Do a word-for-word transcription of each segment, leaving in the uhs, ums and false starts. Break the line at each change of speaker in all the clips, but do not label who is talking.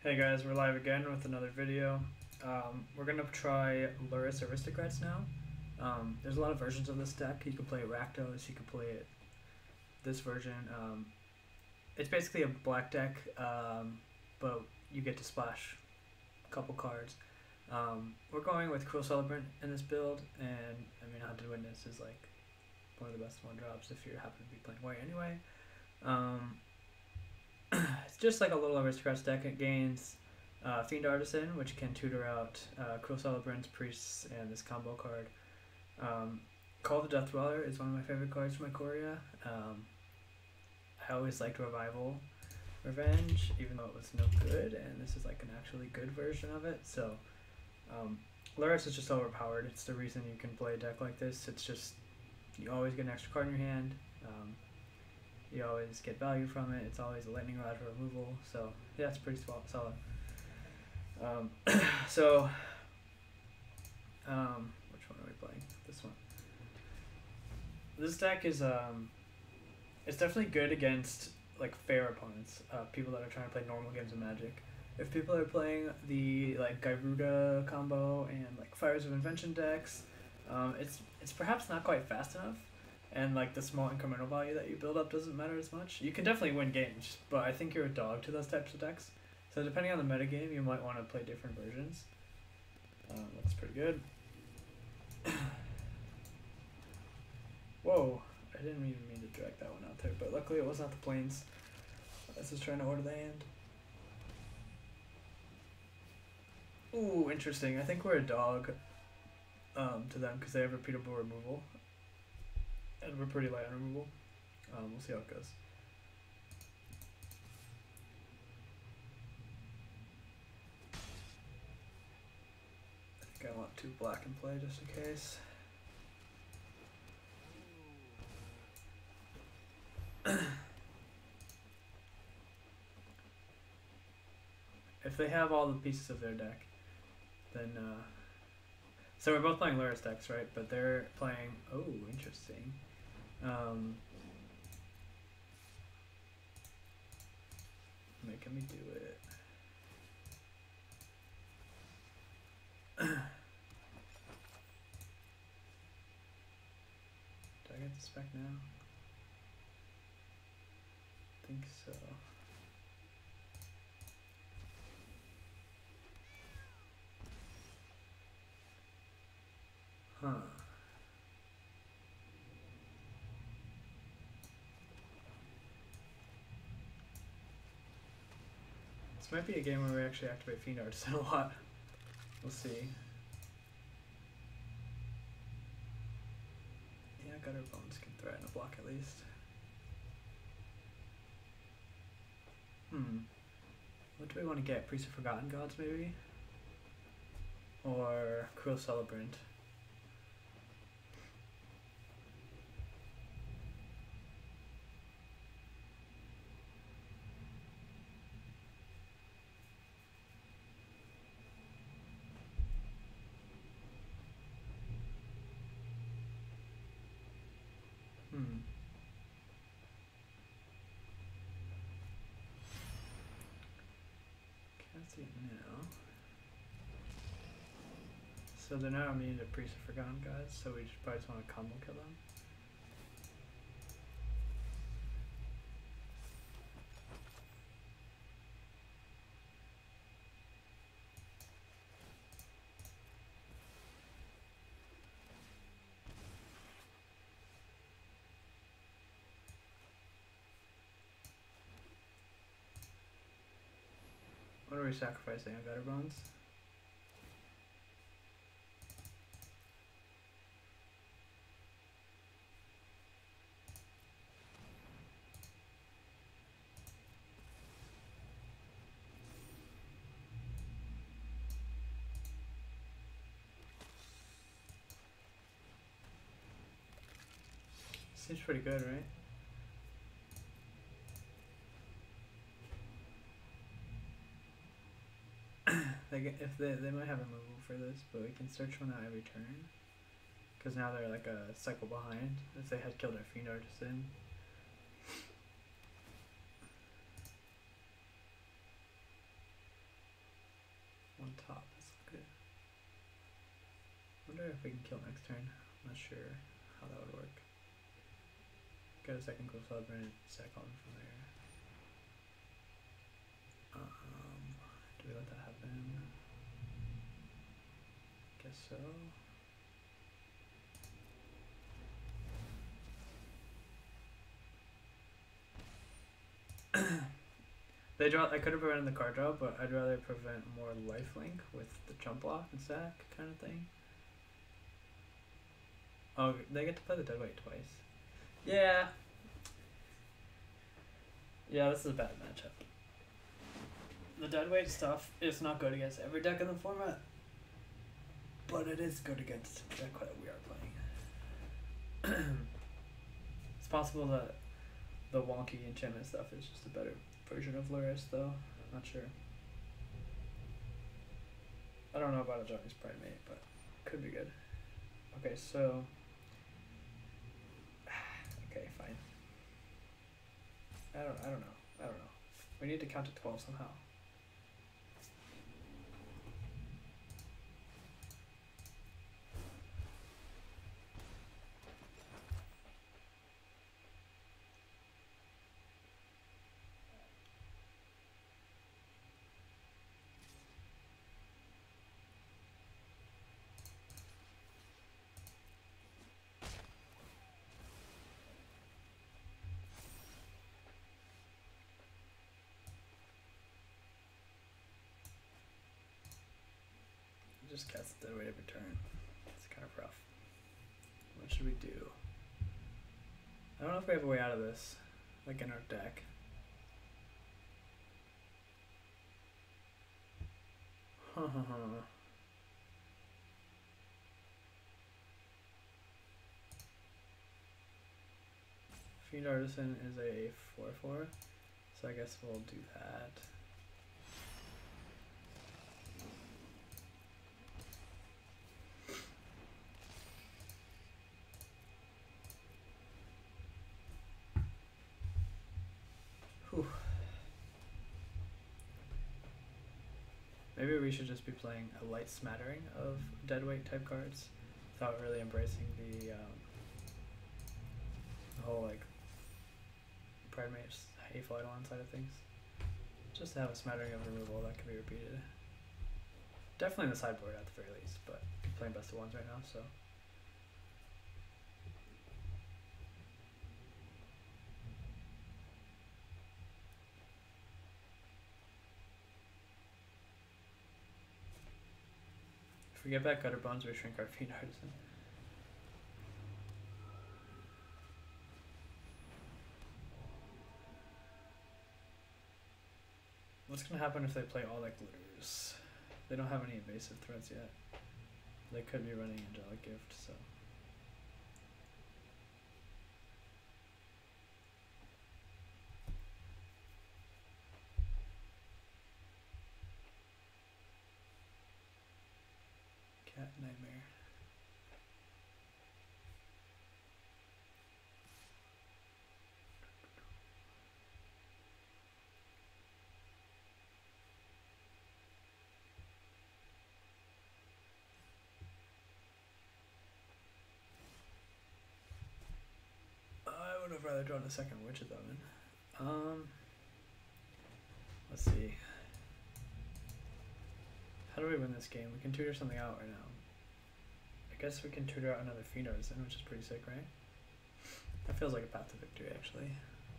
Hey guys, we're live again with another video. Um, we're gonna try Lurrus Aristocrats now. Um, there's a lot of versions of this deck. You can play it Rakdos, you can play it this version. Um, it's basically a black deck, um, but you get to splash a couple cards. Um, we're going with Cruel Celebrant in this build, and I mean, Hunted Witness is like one of the best one drops if you happen to be playing white anyway. Um, it's just like a little Aristocrats deck. It gains uh, Fiend Artisan, which can tutor out uh, Cruel Celebrants, Priests, and this combo card. Um, Call of the Death Dweller is one of my favorite cards from Ikoria. Um, I always liked Revival Revenge, even though it was no good, and this is like an actually good version of it. So, um, Lurrus is just overpowered. It's the reason you can play a deck like this. It's just, you always get an extra card in your hand. Um, You always get value from it. It's always a lightning rod for removal. So yeah, it's pretty solid. Um, so um, which one are we playing? This one. This deck is um, it's definitely good against like fair opponents. Uh, people that are trying to play normal games of Magic. If people are playing the like Gyruda combo and like Fires of Invention decks, um, it's it's perhaps not quite fast enough. And like the small incremental value that you build up doesn't matter as much. You can definitely win games, but I think you're a dog to those types of decks. So depending on the metagame, you might want to play different versions. Um, that's pretty good. Whoa, I didn't even mean to drag that one out there, but luckily it was not the planes. I was just trying to order the hand. Ooh, interesting. I think we're a dog um, to them because they have repeatable removal. And we're pretty light on removal. Um, we'll see how it goes. I think I want two black in play just in case. If they have all the pieces of their deck, then uh, so we're both playing Lurrus decks, right? But they're playing. Oh, interesting. Um, making me do it. Do I get the spec now? I think so. Huh. This might be a game where we actually activate Fiend Artisan a lot. We'll see. Yeah, Gutter Bones can threaten a block at least. Hmm. What do we want to get? Priest of Forgotten Gods, maybe? Or Cruel Celebrant? Hmm. Can't see it now. So they're not immune to Priest of Forgotten Gods, so we just probably just want to combo kill them. What are we sacrificing? On Gutter Bones? Seems pretty good, right? They get, if they they might have removal for this, but we can search one out every turn. Because now they're like a cycle behind, if they had killed our Fiend Artisan. top. That's good. Wonder if we can kill next turn. I'm not sure how that would work. Get a second close up and sack on from there. Um, do we let that happen? Guess so. They draw. I could have prevented the card draw, but I'd rather prevent more lifelink with the jump block and sack kind of thing. Oh, they get to play the deadweight twice. Yeah. Yeah, this is a bad matchup. The deadweight stuff is not good against every deck in the format, but it is good against the deck that we are playing. It's possible that the wonky enchantment stuff is just a better version of Lurrus, though. Not sure. I don't know about a Johnny's Primate, but could be good. Okay, so. Okay, fine. I don't. I don't know. I don't know. We need to count to twelve somehow. Just cast the deadweight every turn. It's kind of rough. What should we do? I don't know if we have a way out of this, like in our deck. Ha ha ha. Fiend Artisan is a four four, so I guess we'll do that. Whew. Maybe we should just be playing a light smattering of deadweight type cards without really embracing the, um, the whole like Primate Hateful Eidolon side of things. Just to have a smattering of removal that can be repeated. Definitely in the sideboard at the very least, but I'm playing best of ones right now, so. If we get back Gutter Bones, we shrink our Fiend Artisan. What's gonna happen if they play all like Looters? They don't have any invasive threats yet. They could be running Angelic Gift, so. Cat Nightmare. I would have rather drawn a second Witch's Oven. Um, let's see. How do we win this game? We can tutor something out right now. I guess we can tutor out another Fiend Artisan, which is pretty sick, right? That feels like a path to victory, actually.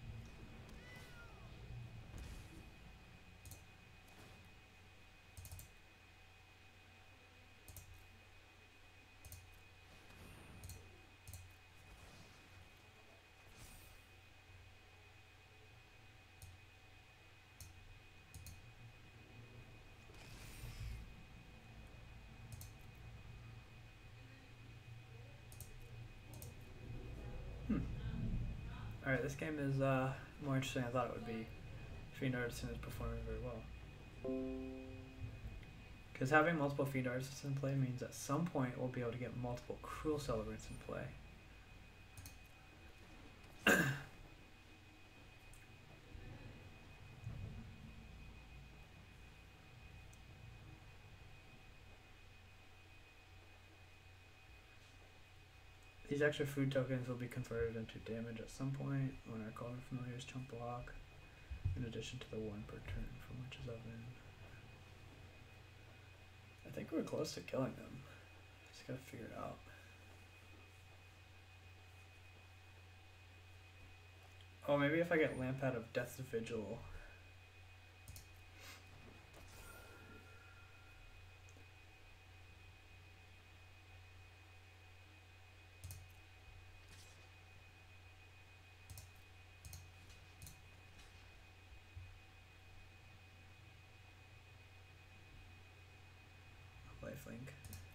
Alright, this game is uh, more interesting than I thought it would be. Fiend Artisan is performing very well. Because having multiple Fiend Artisans in play means at some point we'll be able to get multiple Cruel Celebrants in play. These extra food tokens will be converted into damage at some point when our Cauldron Familiars chump block, in addition to the one per turn from Witch's Oven. I think we're close to killing them. Just gotta figure it out. Oh, maybe if I get Lamp out of Death's Vigil. Lifelink.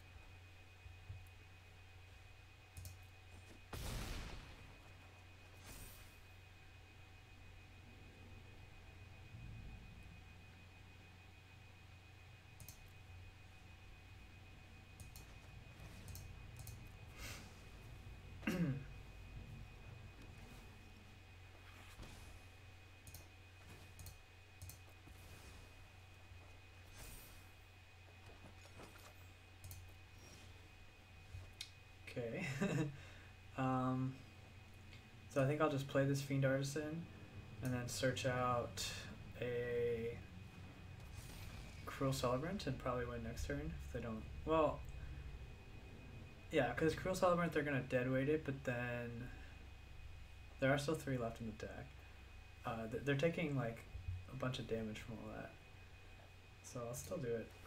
Okay. um, so I think I'll just play this Fiend Artisan and then search out a Cruel Celebrant and probably win next turn if they don't. Well, yeah, because Cruel Celebrant, they're going to deadweight it, but then there are still three left in the deck. Uh, they're taking like a bunch of damage from all that. So I'll still do it.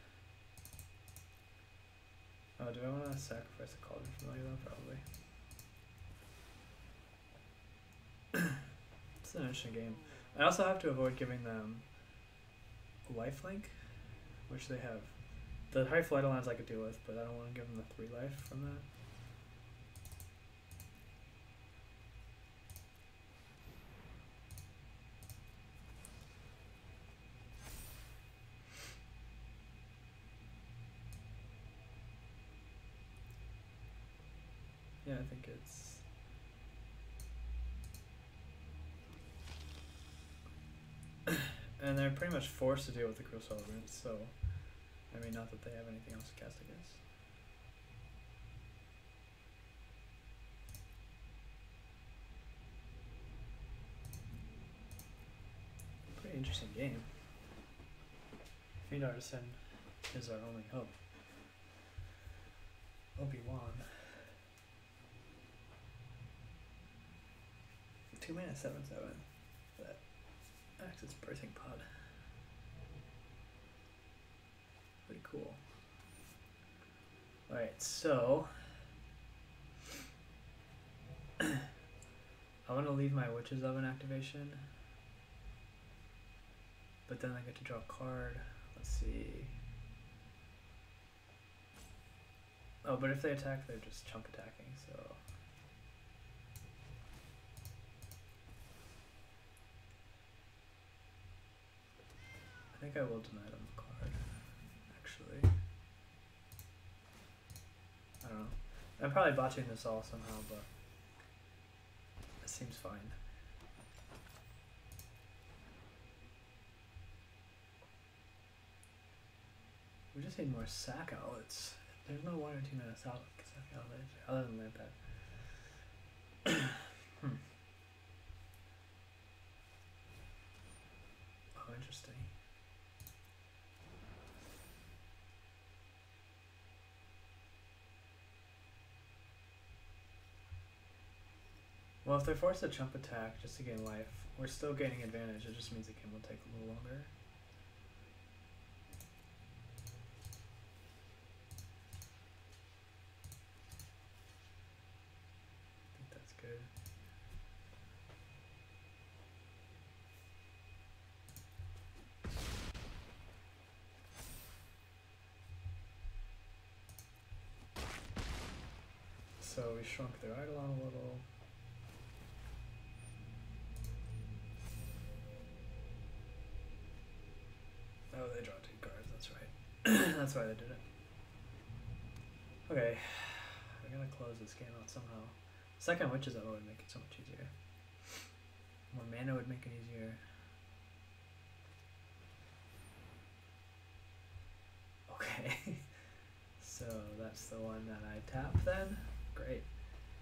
Oh, do I want to sacrifice a Cauldron Familiar though? Probably. It's an interesting game. I also have to avoid giving them lifelink, which they have. The high flight lines I could deal with, but I don't want to give them the three life from that. Yeah, I think it's... and they're pretty much forced to deal with the Cruel Celebrant, so... I mean, not that they have anything else to cast, I guess. Pretty interesting game. Fiend Artisan is our only hope. Obi-Wan. Two mana, seven seven. That acts as birthing pod. Pretty cool. Alright, so I want to leave my Witch's Oven activation, but then I get to draw a card. Let's see. Oh, but if they attack, they're just chump attacking, so. I think I will deny them a card, actually. I don't know. I'm probably botching this all somehow, but it seems fine. We just need more sack outlets. There's no one or two mana sack outlets other than Lampad. hmm. Oh, interesting. Well, if they're forced to chump attack just to gain life, we're still gaining advantage. It just means the game will take a little longer. I think that's good. So we shrunk their Eidolon a little. Oh, they draw two cards, that's right. That's why they did it. Okay, I gotta close this game out somehow. Second Witch's Oven would make it so much easier. More mana would make it easier. Okay, so that's the one that I tap then. Great.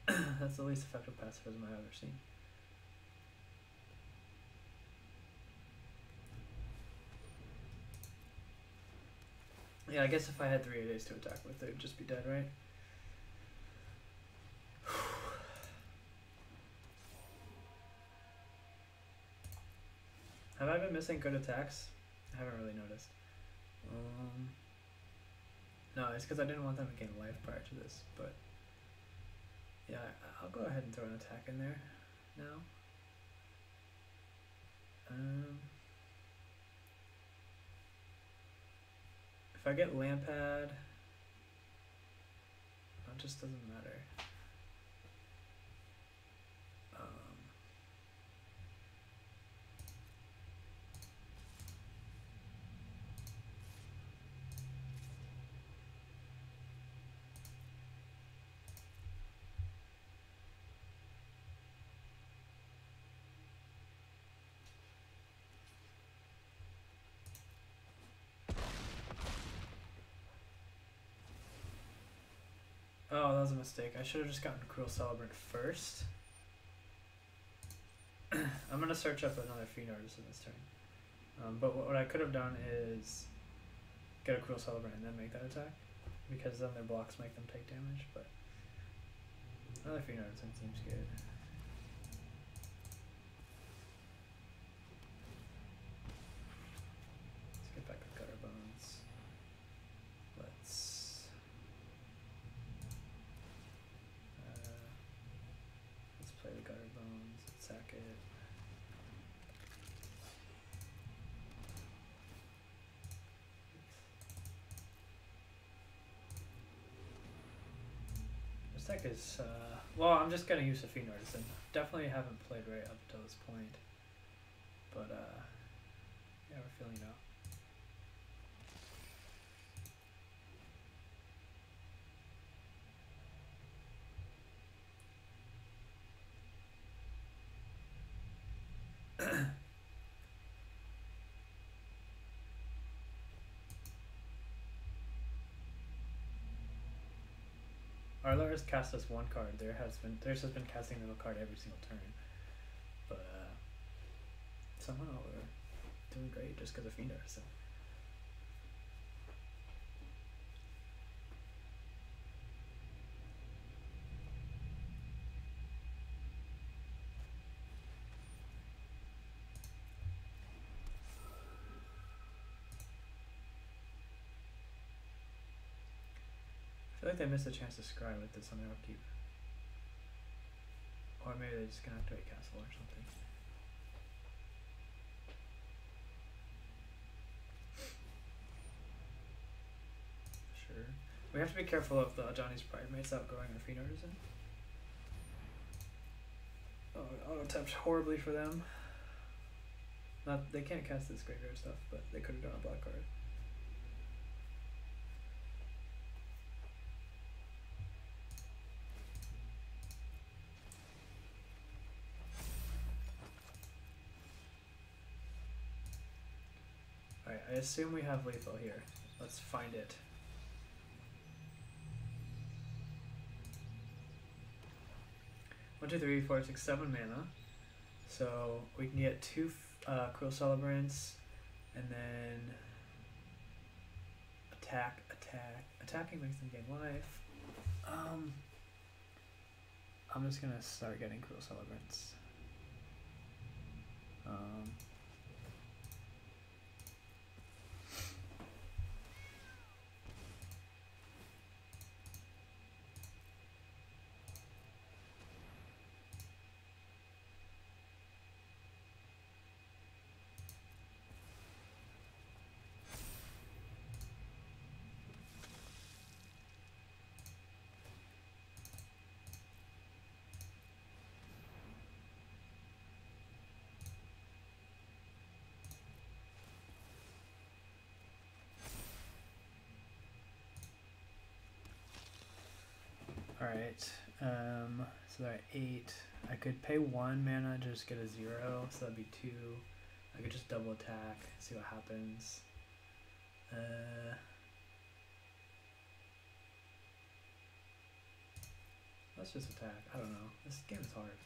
That's the least effective pacifism I've ever seen. Yeah, I guess if I had three A Ds to attack with, they'd just be dead, right? Have I been missing good attacks? I haven't really noticed. Um, no, it's because I didn't want them to gain life prior to this, but yeah, I'll go ahead and throw an attack in there now. Um, if I get Lampad, it just doesn't matter. Um, oh, that was a mistake. I should have just gotten Cruel Celebrant first. I'm gonna search up another Fiend Artisan this turn. Um, but what I could have done is get a Cruel Celebrant and then make that attack, because then their blocks make them take damage. But another Fiend Artisan seems good. Let's get back with Gutter Bones. Let's uh, let's play the Gutter Bones. Let's sack it. This deck is, uh, well, I'm just gonna use a Fiend Artisan. Definitely haven't played right up until this point, but uh, yeah, we're feeling it out. Our Lurrus cast us one card. There has been theirs has been casting them a card every single turn, but uh, somehow we're doing great just because of Fiend Artisan. I feel like they missed a chance to scry with this on their upkeep. Or maybe they're just gonna activate Castle or something. Sure. We have to be careful of the Johnny's Pridemates outgrowing our Fiend Artisan. Oh, auto tapped horribly for them. Not they can't cast this graveyard stuff, but they could have done a black card. Alright, I assume we have lethal here. Let's find it. One, two, three, four, six, seven mana. So we can get two uh, Cruel Celebrants, and then attack, attack. Attacking makes them gain life. Um, I'm just gonna start getting Cruel Celebrants. Um, Alright, um, so they're at eight. I could pay one mana, just get a zero, so that'd be two. I could just double attack, see what happens. Uh, Let's just attack. I don't know. This game is hard.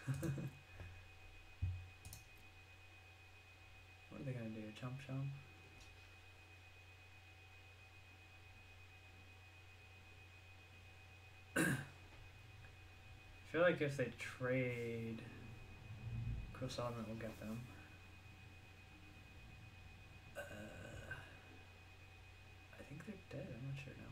What are they gonna do? Chomp chomp? I feel like if they trade, Cross Element will get them. Uh, I think they're dead. I'm not sure now.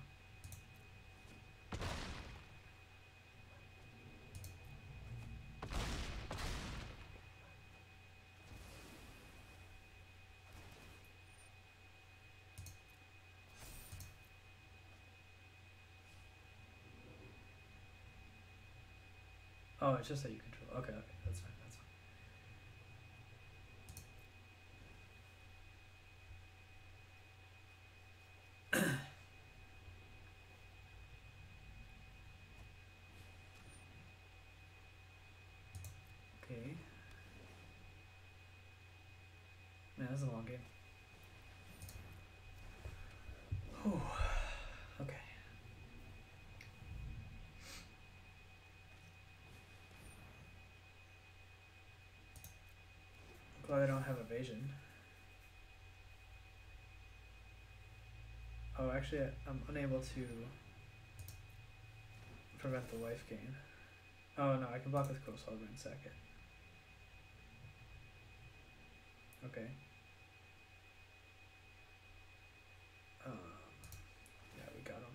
Oh, it's just that you control. Okay, okay, that's fine. That's fine. Okay. Man, this is a long game. Whew. Okay. Glad I don't have evasion. Oh, actually, I'm unable to prevent the life gain. Oh no, I can block with Close Harbor in second. Okay. Um, yeah, we got him.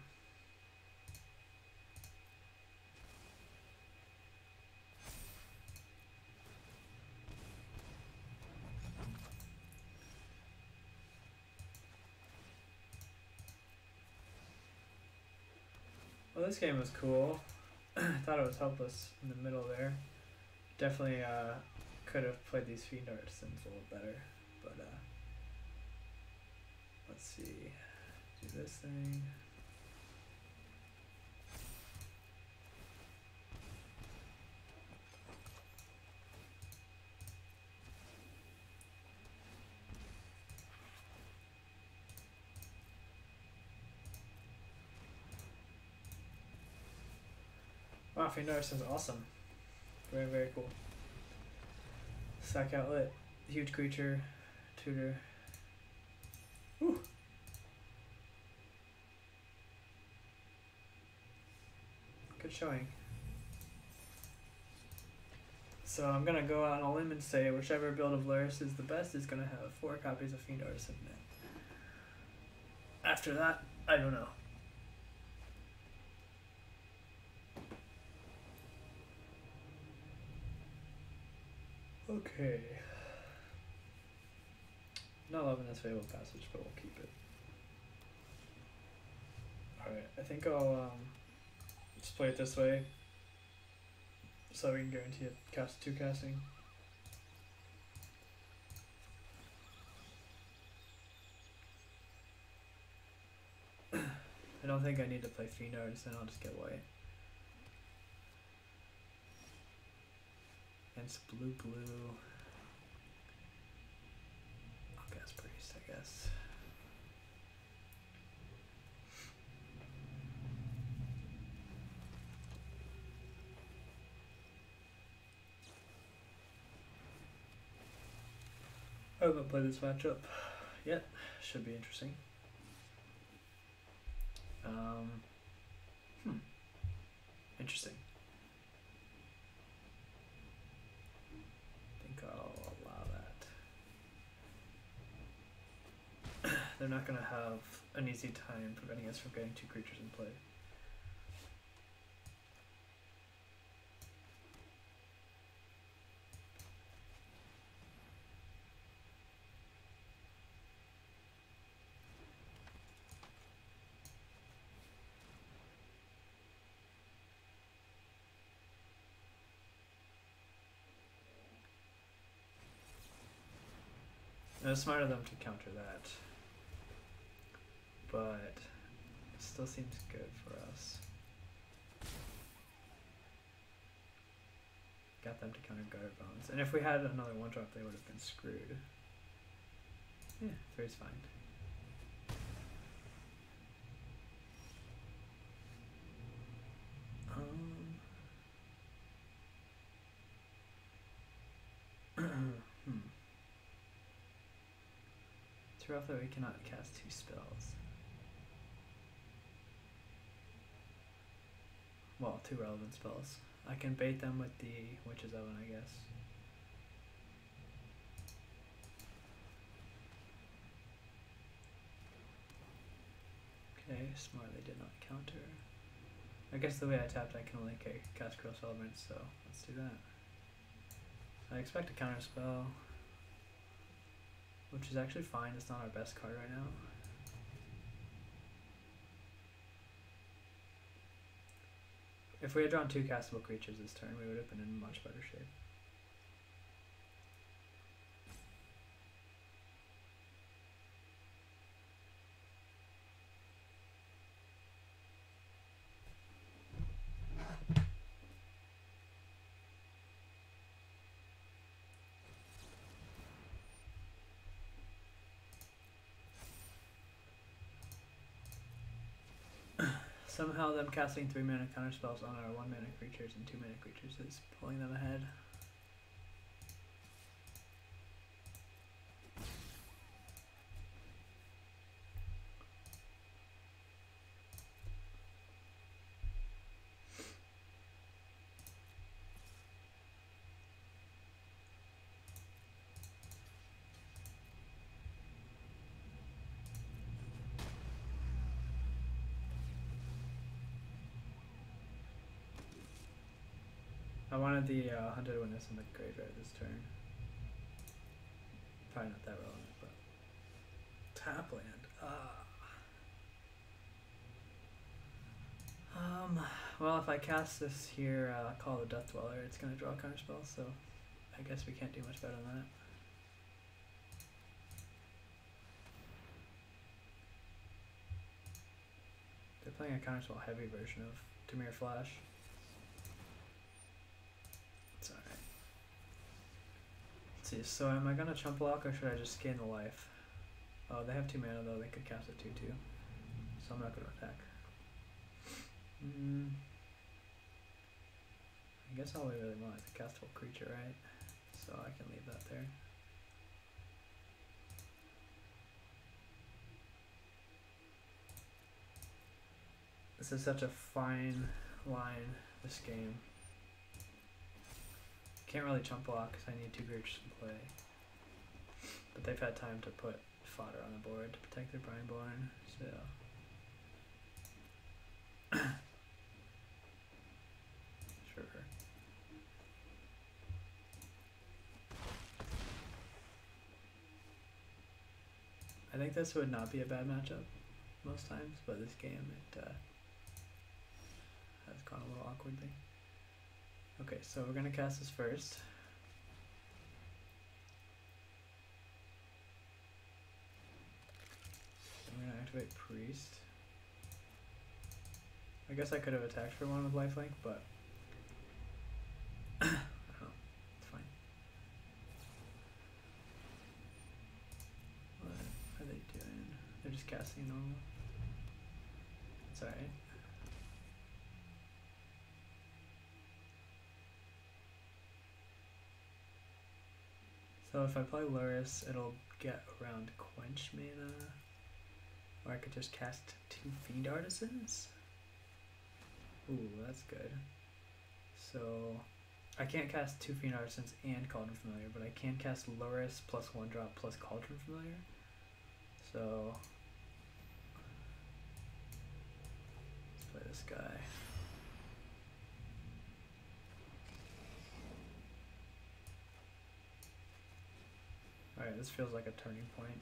Well, this game was cool. I thought it was helpless in the middle there. Definitely uh, could have played these Fiend Artisans a little better, but uh, let's see. Do this thing. Wow, Fiend Artisan's awesome. Very, very cool. Sack Outlet, huge creature, tutor. Whew. Good showing. So I'm gonna go out on a limb and say whichever build of Lurrus is the best is gonna have four copies of Fiend Artisan in it. After that, I don't know. Okay. Not loving this Fable Passage, but we'll keep it. Alright, I think I'll um, just play it this way so we can guarantee it cast two casting. I don't think I need to play Fiend Artisan, I'll just get white. And it's blue blue. I'll cast Priest, I guess. I haven't played this matchup yet. Should be interesting. Um, hmm. Interesting. I think I'll allow that. They're not going to have an easy time preventing us from getting two creatures in play. And it's smart of them to counter that, but it still seems good for us. Got them to counter Guard Bones, and if we had another one drop, they would have been screwed. Yeah, three's fine. Um, to rough that we cannot cast two spells. Well, two relevant spells. I can bait them with the Witch's Oven, I guess. Okay, smart, they did not counter. I guess the way I tapped, I can only cast Cross Element, so let's do that. I expect a counter spell, which is actually fine. It's not our best card right now. If we had drawn two castable creatures this turn, we would have been in much better shape. Somehow them casting three mana counter spells on our one mana creatures and two mana creatures is pulling them ahead. I wanted the uh, Hunted Witness in the graveyard this turn. Probably not that relevant, but tap land. Uh. Um. Well, if I cast this here, uh, Call the Death Dweller, it's gonna draw a counter spell, so I guess we can't do much better than that. They're playing a counter spell heavy version of Dimir Flash. It's alright. Let's see, so am I gonna chump block or should I just gain the life? Oh, they have two mana though, they could cast it two two. So I'm not gonna attack. Mm. I guess all we really want is a castable creature, right? So I can leave that there. This is such a fine line, this game. Can't really chump block because I need two creatures to play. But they've had time to put fodder on the board to protect their Brineborn, so... Sure. I think this would not be a bad matchup most times, but this game it uh, has gone a little awkwardly. Okay, so we're gonna cast this first. I'm gonna activate Priest. I guess I could have attacked for one with lifelink, but I don't know. It's fine. What are they doing? They're just casting normal. It's alright. So if I play Lurrus, it'll get around Quench mana. Or I could just cast two Fiend Artisans. Ooh, that's good. So I can't cast two Fiend Artisans and Cauldron Familiar, but I can cast Lurrus plus one drop plus Cauldron Familiar. So let's play this guy. Alright, this feels like a turning point.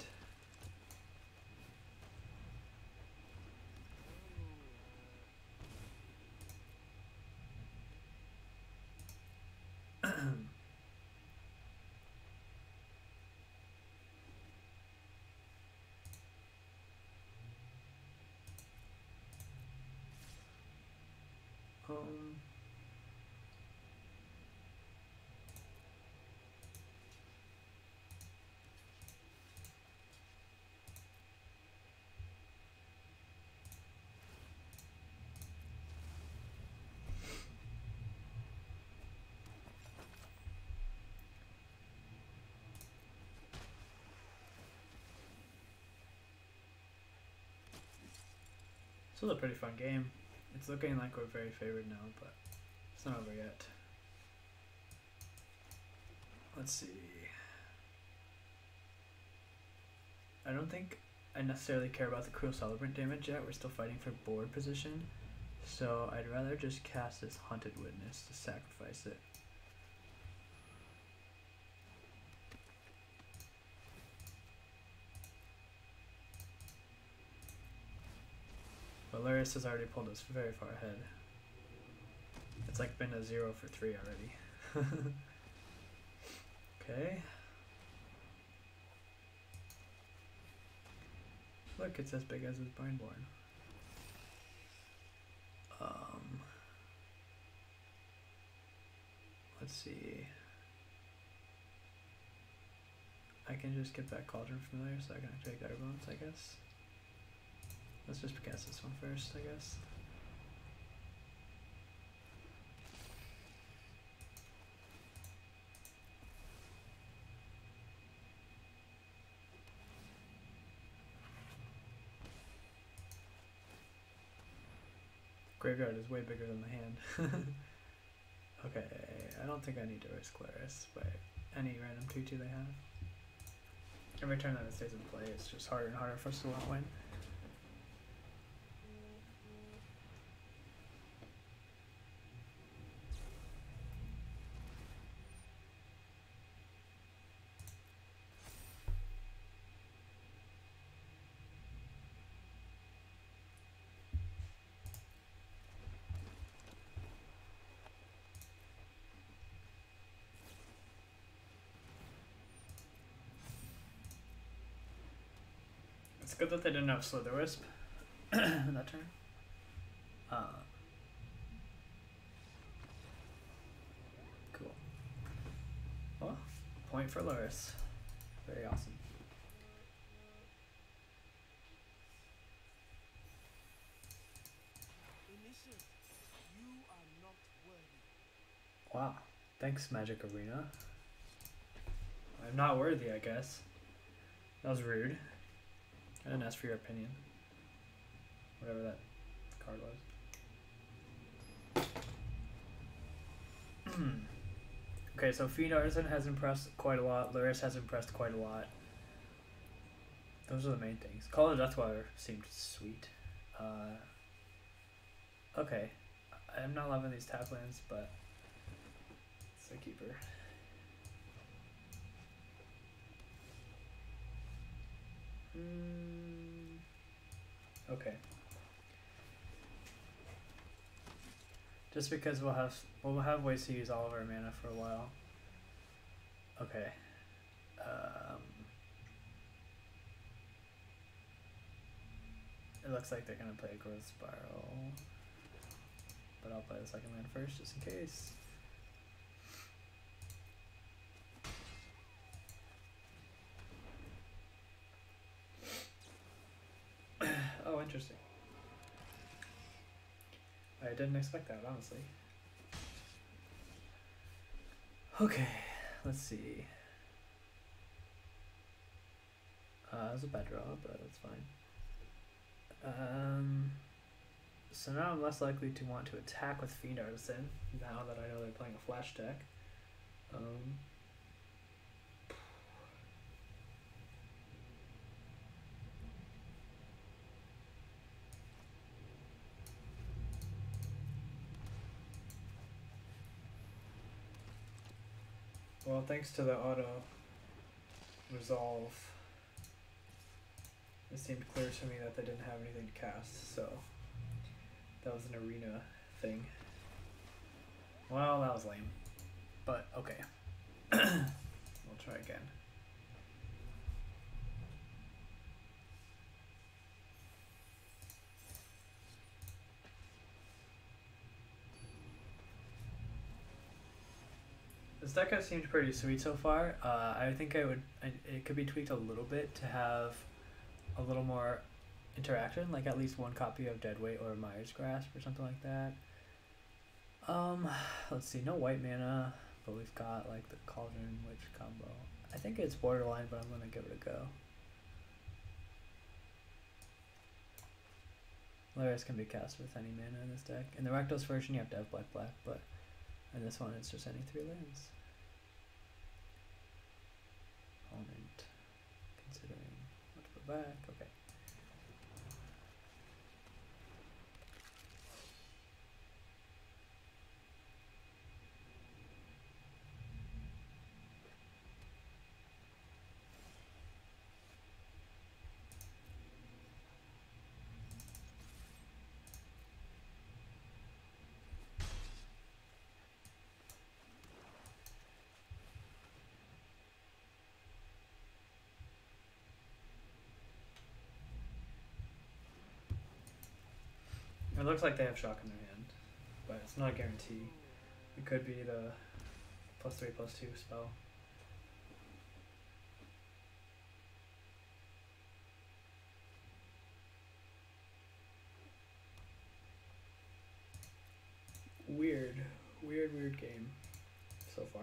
um... Still a pretty fun game. It's looking like we're very favored now, but it's not over yet. Let's see. I don't think I necessarily care about the Cruel Celebrant damage yet. We're still fighting for board position. So I'd rather just cast this Haunted Witness to sacrifice it. But Lurrus has already pulled us very far ahead. It's like been a zero for three already. Okay. Look, it's as big as his Brainborn. Um, let's see. I can just get that Cauldron Familiar so I can activate Gutter Bones, I guess. Let's just cast this one first, I guess. Graveyard is way bigger than the hand. Okay, I don't think I need to risk Lurrus by any random two two they have. Every turn that it stays in play, it's just harder and harder for us to not win. It's good that they didn't have Slither Wisp in that turn. Uh, cool. Well, point for Lurrus. Very awesome.
You are not worthy.
Wow. Thanks, Magic Arena. I'm not worthy, I guess. That was rude. I didn't ask for your opinion. Whatever that card was. Okay, so Fiend Artisan has impressed quite a lot. Lurrus has impressed quite a lot. Those are the main things. Call of Deathwire seemed sweet. Uh, okay. I'm not loving these tap lands, but it's a keeper. Mm, okay. Just because we'll have we'll have ways to use all of our mana for a while. Okay. Um, it looks like they're gonna play a Growth Spiral, but I'll play the second land first just in case. Oh, interesting. I didn't expect that, honestly. Okay, let's see. Uh, that was a bad draw, but that's fine. Um, so now I'm less likely to want to attack with Fiend Artisan, now that I know they're playing a flash deck. Um, Well, thanks to the auto resolve, it seemed clear to me that they didn't have anything to cast, so that was an arena thing. Well, that was lame, but okay. We'll try again. This deck has seemed pretty sweet so far. Uh, I think I would. I, it could be tweaked a little bit to have a little more interaction, like at least one copy of Deadweight or Mire's Grasp or something like that. Um, let's see. No white mana, but we've got like the Cauldron Witch combo. I think it's borderline, but I'm gonna give it a go. Luris can be cast with any mana in this deck. In the Rakdos version, you have to have black black, but in this one, it's just any three lands. Opponent considering what to put back. Okay. It looks like they have shock in their hand, but it's not a guarantee. It could be the plus three, plus two spell. Weird, weird, weird game so far.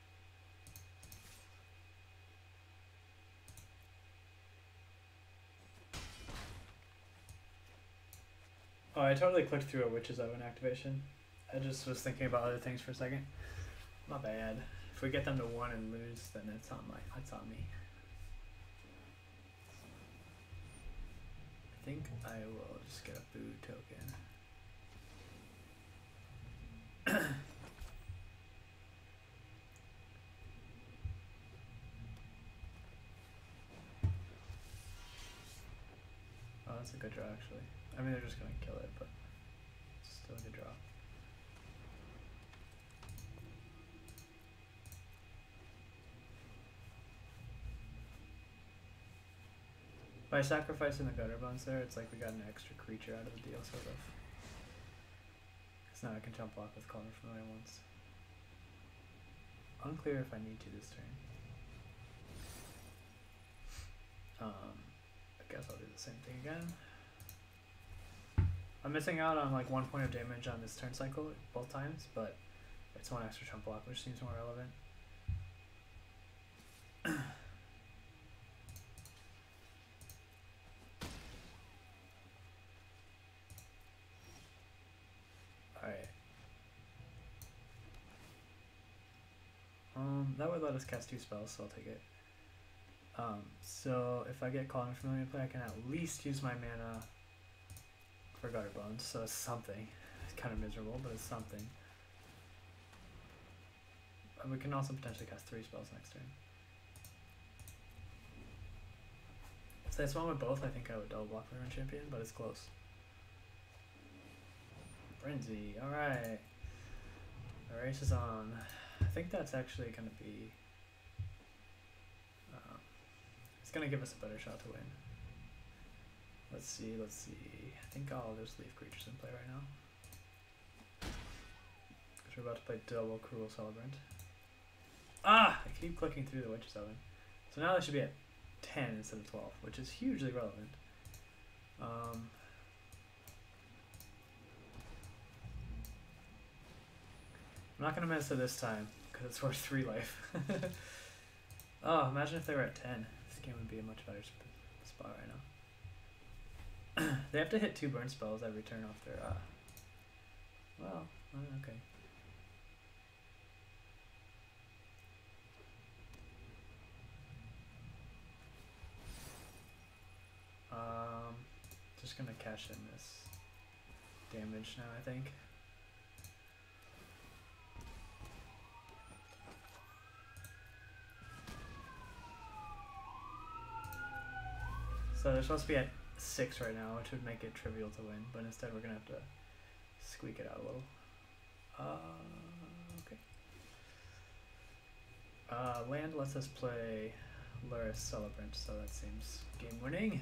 Oh, I totally clicked through a Witch's Oven activation. I just was thinking about other things for a second. Not bad. If we get them to one and lose, then it's on my, it's on me. I think I will just get a boo token. Oh, that's a good draw actually. I mean, they're just gonna kill it, but it's still a good draw. By sacrificing the Gutter Bones there, it's like we got an extra creature out of the deal, sort of. Because now I can jump block with Call of Familiar once. Unclear if I need to this turn. Um, I guess I'll do the same thing again. I'm missing out on like one point of damage on this turn cycle both times, but it's one extra jump block, which seems more relevant. Alright. Um, that would let us cast two spells, so I'll take it. Um, so if I get Calling Familiar play, I can at least use my mana for Gutter Bones, so it's something. It's kind of miserable, but it's something. And we can also potentially cast three spells next turn. If this one with both, I think I would double block my Rune Champion, but it's close. Frenzy, alright. The race is on. I think that's actually going to be... Um, it's going to give us a better shot to win. Let's see, let's see. I think I'll just leave creatures in play right now. Because we're about to play double Cruel Celebrant. Ah! I keep clicking through the Witch's Oven. So now they should be at ten instead of twelve, which is hugely relevant. Um, I'm not going to miss it this time, because it's worth three life. Oh, imagine if they were at ten. This game would be a much better sp spot right now. They have to hit two burn spells every turn off their, uh... Well, uh, okay. Um, just gonna cash in this damage now, I think. So they're supposed to be at six right now, which would make it trivial to win, but instead we're gonna have to squeak it out a little. Uh, okay. Uh, land lets us play Luris Celebrant, so that seems game winning.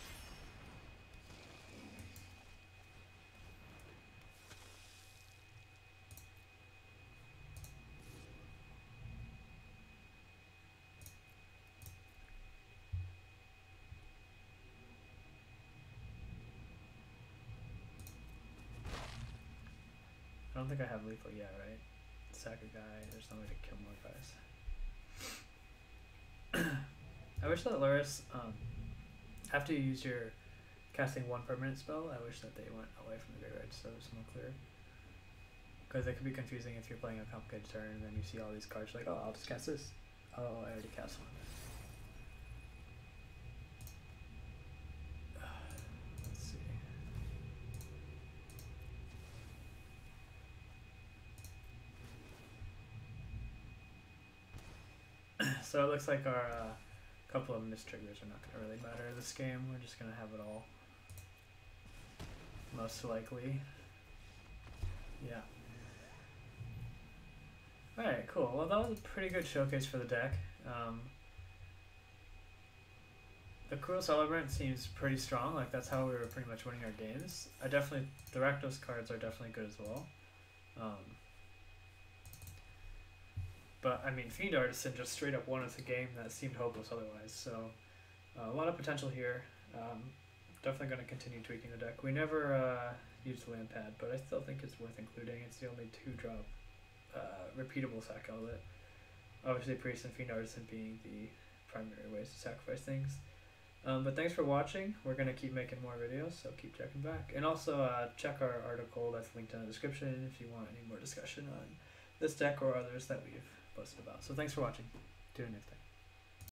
I don't think I have lethal yet, right? Sack a guy, there's no way to kill more guys. I wish that Luris, um, after you use your casting one permanent spell. I wish that they went away from the graveyard so it's more clear. Because it could be confusing if you're playing a complicated turn and then you see all these cards like, oh, I'll just cast this. Oh, I already cast one. Let's see. So it looks like our uh, couple of mistriggers are not going to really matter this game. We're just going to have it all. Most likely. Yeah. Alright, cool. Well, that was a pretty good showcase for the deck. Um, the Cruel Celebrant seems pretty strong. Like, that's how we were pretty much winning our games. I definitely... The Rakdos cards are definitely good as well. Um, but, I mean, Fiend Artisan just straight up won us a game that seemed hopeless otherwise. So, uh, a lot of potential here. Um, definitely going to continue tweaking the deck. We never uh, used the land pad, but I still think it's worth including. It's the only two-drop uh, repeatable sack outlet. Obviously, Priest and Fiend Artisan being the primary ways to sacrifice things. Um, but thanks for watching. We're going to keep making more videos, so keep checking back. And also uh, check our article that's linked in the description if you want any more discussion on this deck or others that we've posted about. So thanks for watching. Tune in next time.